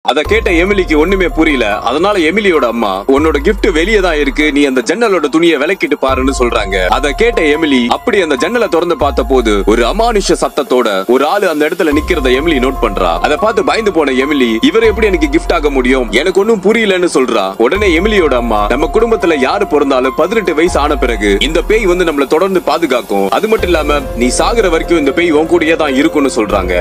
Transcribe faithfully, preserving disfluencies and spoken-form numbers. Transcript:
அத கேட்ட எமிலிக்கு ஒண்ணுமே புரியல. அதனால எமிலியோட அம்மா, உன்னோட கிஃப்ட் வெளியே தான் இருக்கு, நீ அந்த ஜன்னலோட துணியை விலக்கிட்டு பாருன்னு சொல்றாங்க. அத கேட்ட எமிலி அப்படி அந்த ஜன்னலை திறந்து பார்த்த போது ஒரு அமானுஷ சத்தத்தோட ஒரு ஆளு அந்த இடத்துல நிக்கிறத எமிலி நோட் பண்றா. அதை பார்த்து பயந்து போன எமிலி, இவர் எப்படி எனக்கு கிஃப்ட் ஆக முடியும், எனக்கு ஒன்னும் புரியலன்னு சொல்றா. உடனே எமிலியோட அம்மா, நம்ம குடும்பத்துல யாரு பிறந்தாலும் பதினெட்டு வயசு ஆன பிறகு இந்த பேய் வந்து நம்மள தொடர்ந்து பாதுகாக்கும், அது மட்டும் இல்லாம நீ சாகுற வரைக்கும் இந்த பேய் உன் கூடயே தான் இருக்கும்னு சொல்றாங்க.